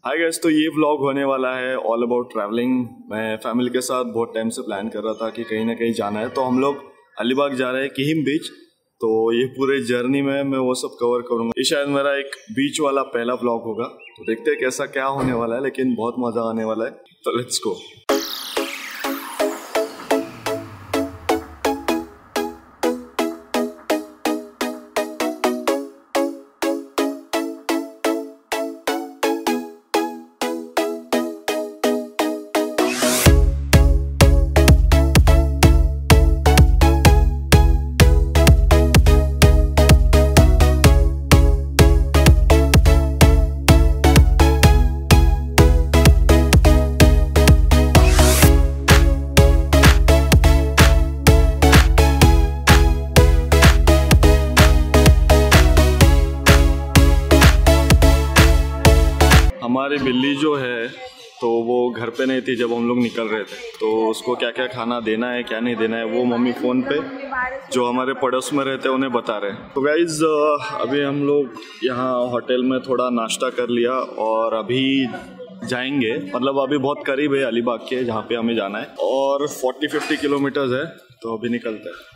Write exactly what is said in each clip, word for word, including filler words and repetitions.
Hi guys, तो ये vlog होने वाला है ऑल अबाउट ट्रैवलिंग। मैं फैमिली के साथ बहुत टाइम से प्लान कर रहा था कि कहीं ना कहीं जाना है, तो हम लोग अलीबाग जा रहे हैं किहिम बीच। तो ये पूरे जर्नी में मैं वो सब कवर करूंगा। ये शायद मेरा एक बीच वाला पहला व्लॉग होगा, तो देखते हैं कैसा क्या होने वाला है, लेकिन बहुत मजा आने वाला है। तो लेट्स गो। हमारी बिल्ली जो है तो वो घर पे नहीं थी जब हम लोग निकल रहे थे, तो उसको क्या क्या खाना देना है क्या नहीं देना है वो मम्मी फ़ोन पे जो हमारे पड़ोस में रहते हैं उन्हें बता रहे हैं। तो गाइज़ अभी हम लोग यहाँ होटल में थोड़ा नाश्ता कर लिया और अभी जाएंगे, मतलब अभी बहुत करीब है अलीबाग के जहाँ पे हमें जाना है, और फोर्टी फिफ्टी किलोमीटर्स है, तो अभी निकलते हैं।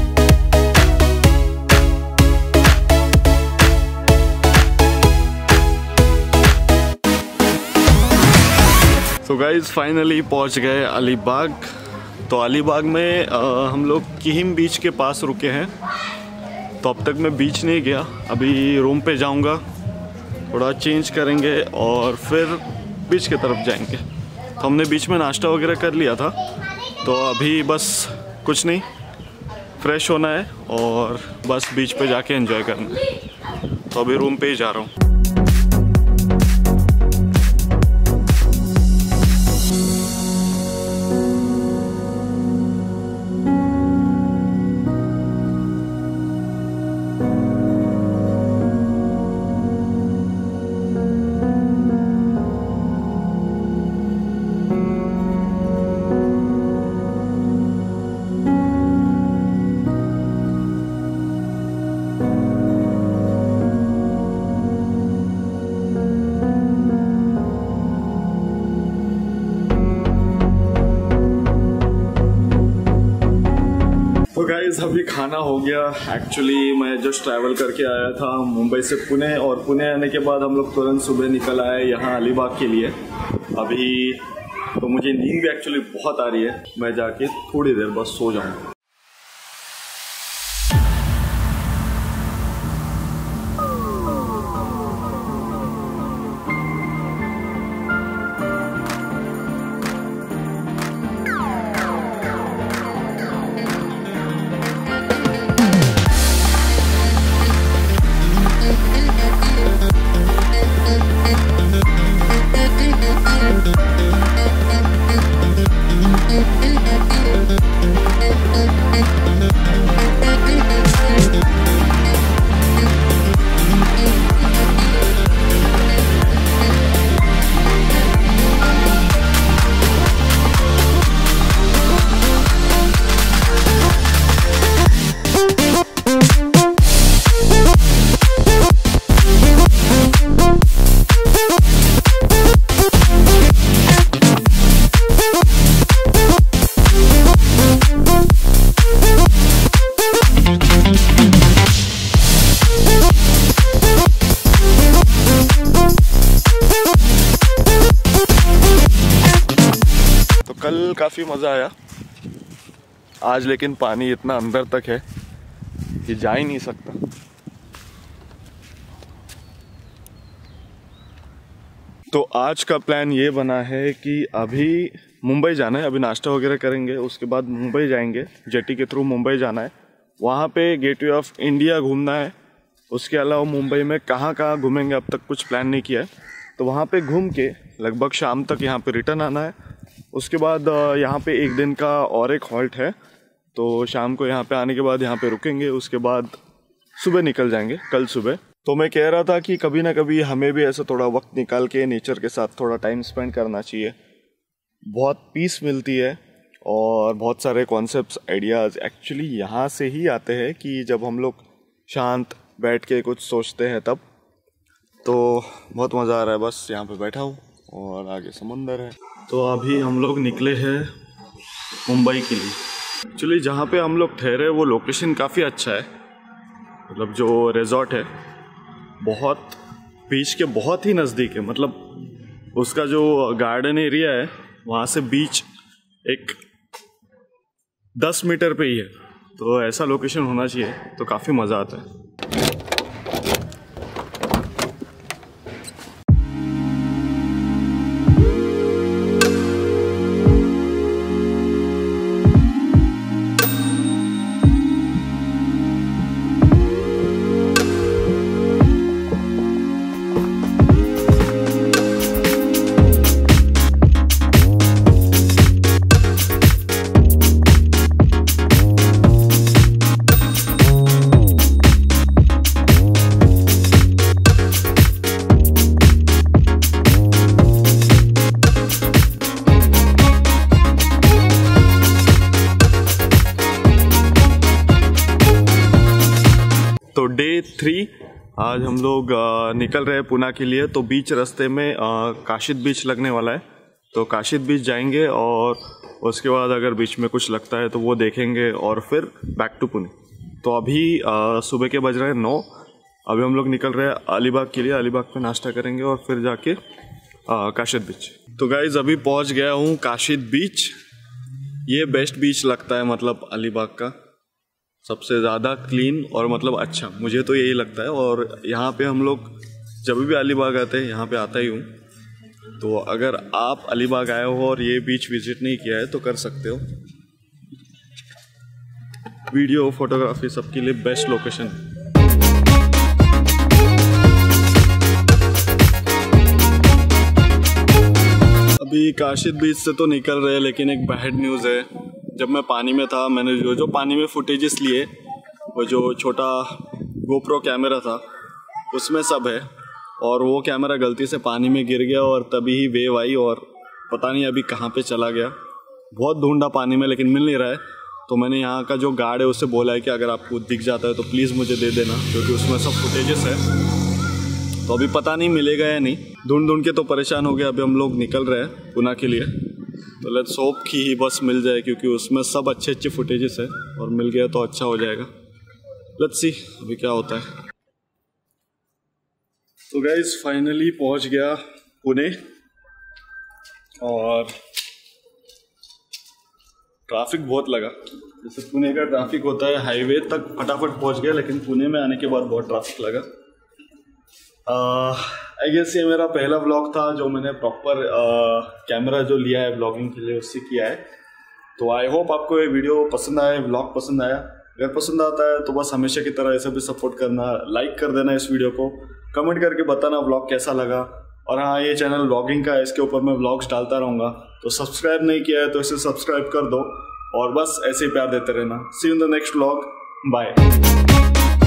तो गाइज़ फाइनली पहुंच गए अलीबाग। तो अलीबाग में आ, हम लोग किहिम बीच के पास रुके हैं। तो अब तक मैं बीच नहीं गया, अभी रूम पे जाऊंगा, थोड़ा चेंज करेंगे और फिर बीच की तरफ जाएंगे। तो हमने बीच में नाश्ता वगैरह कर लिया था, तो अभी बस कुछ नहीं, फ्रेश होना है और बस बीच पे जाके एंजॉय करना है। तो अभी रूम पे ही जा रहा हूँ। गाइस अभी खाना हो गया। एक्चुअली मैं जस्ट ट्रैवल करके आया था मुंबई से पुणे, और पुणे आने के बाद हम लोग तुरंत सुबह निकल आए यहाँ अलीबाग के लिए। अभी तो मुझे नींद भी एक्चुअली बहुत आ रही है, मैं जाके थोड़ी देर बस सो जाऊँ। कल काफ़ी मज़ा आया, आज लेकिन पानी इतना अंदर तक है कि जा ही नहीं सकता। तो आज का प्लान ये बना है कि अभी मुंबई जाना है, अभी नाश्ता वगैरह करेंगे, उसके बाद मुंबई जाएंगे, जेटी के थ्रू मुंबई जाना है, वहाँ पे गेटवे ऑफ इंडिया घूमना है। उसके अलावा मुंबई में कहाँ कहाँ घूमेंगे अब तक कुछ प्लान नहीं किया है, तो वहाँ पे घूम के लगभग शाम तक यहाँ पे रिटर्न आना है। उसके बाद यहाँ पे एक दिन का और एक हॉल्ट है, तो शाम को यहाँ पे आने के बाद यहाँ पे रुकेंगे, उसके बाद सुबह निकल जाएंगे कल सुबह। तो मैं कह रहा था कि कभी ना कभी हमें भी ऐसा थोड़ा वक्त निकाल के नेचर के साथ थोड़ा टाइम स्पेंड करना चाहिए, बहुत पीस मिलती है और बहुत सारे कॉन्सेप्ट्स आइडियाज़ एक्चुअली यहाँ से ही आते हैं कि जब हम लोग शांत बैठ के कुछ सोचते हैं तब तो बहुत मज़ा आ रहा है, बस यहाँ पे बैठा हूँ और आगे समुंदर है। तो अभी हम लोग निकले हैं मुंबई के लिए। एक्चुअली जहाँ पे हम लोग ठहरे वो लोकेशन काफ़ी अच्छा है, मतलब जो रिजॉर्ट है बहुत बीच के बहुत ही नज़दीक है। मतलब उसका जो गार्डन एरिया है वहाँ से बीच एक दस मीटर पे ही है, तो ऐसा लोकेशन होना चाहिए तो काफ़ी मज़ा आता है। तो डे थ्री आज हम लोग निकल रहे हैं पुणे के लिए। तो बीच रास्ते में काशिद बीच लगने वाला है, तो काशिद बीच जाएंगे और उसके बाद अगर बीच में कुछ लगता है तो वो देखेंगे और फिर बैक टू पुणे। तो अभी सुबह के बज रहे हैं नौ। अभी हम लोग निकल रहे हैं अलीबाग के लिए, अलीबाग पे नाश्ता करेंगे और फिर जाके काशिद बीच। तो गाइज अभी पहुंच गया हूँ काशिद बीच। ये बेस्ट बीच लगता है मतलब अलीबाग का, सबसे ज़्यादा क्लीन और मतलब अच्छा, मुझे तो यही लगता है। और यहाँ पे हम लोग जब भी अलीबाग आते हैं यहाँ पे आता ही हूँ। तो अगर आप अलीबाग आए हो और ये बीच विजिट नहीं किया है तो कर सकते हो। वीडियो फोटोग्राफी सबके लिए बेस्ट लोकेशन है। अभी काशिद बीच से तो निकल रहे हैं, लेकिन एक बैड न्यूज़ है। जब मैं पानी में था मैंने जो जो पानी में फुटेजेस लिए वो जो छोटा गोप्रो कैमरा था उसमें सब है, और वो कैमरा गलती से पानी में गिर गया और तभी ही वेव आई और पता नहीं अभी कहाँ पे चला गया। बहुत ढूंढा पानी में लेकिन मिल नहीं रहा है। तो मैंने यहाँ का जो गार्ड है उससे बोला है कि अगर आपको दिख जाता है तो प्लीज़ मुझे दे देना, क्योंकि उसमें सब फुटेजेस है। तो अभी पता नहीं मिलेगा या नहीं, ढूंढ ढूंढ के तो परेशान हो गया। अभी हम लोग निकल रहे हैं पुणे के लिए, तो लेट्स होप कि ही बस मिल जाए, क्योंकि उसमें सब अच्छे अच्छे फुटेजेस है और मिल गया तो अच्छा हो जाएगा। लेट्स सी अभी क्या होता है। तो गाइस फाइनली पहुंच गया पुणे, और ट्रैफिक बहुत लगा। जैसे पुणे का ट्रैफिक होता है, हाईवे तक फटाफट पहुंच गया, लेकिन पुणे में आने के बाद बहुत ट्रैफिक लगा। आई गेस ये मेरा पहला व्लॉग था जो मैंने प्रॉपर कैमरा जो लिया है व्लॉगिंग के लिए उससे किया है। तो आई होप आपको ये वीडियो पसंद आया, व्लॉग पसंद आया। अगर पसंद आता है तो बस हमेशा की तरह ऐसे भी सपोर्ट करना, लाइक कर देना इस वीडियो को, कमेंट करके बताना व्लॉग कैसा लगा। और हाँ, ये चैनल व्लॉगिंग का है, इसके ऊपर मैं व्लॉग्स डालता रहूँगा, तो सब्सक्राइब नहीं किया है तो इसे सब्सक्राइब कर दो और बस ऐसे ही प्यार देते रहना। See you in the next vlog, bye.